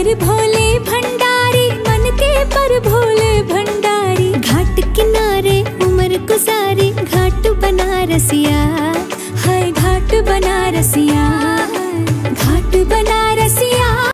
पर भोले भंडारी, मन के पर भोले भंडारी। घाट किनारे उम्र गुजारी, घाट बनारसिया, हाय घाट बनारसिया।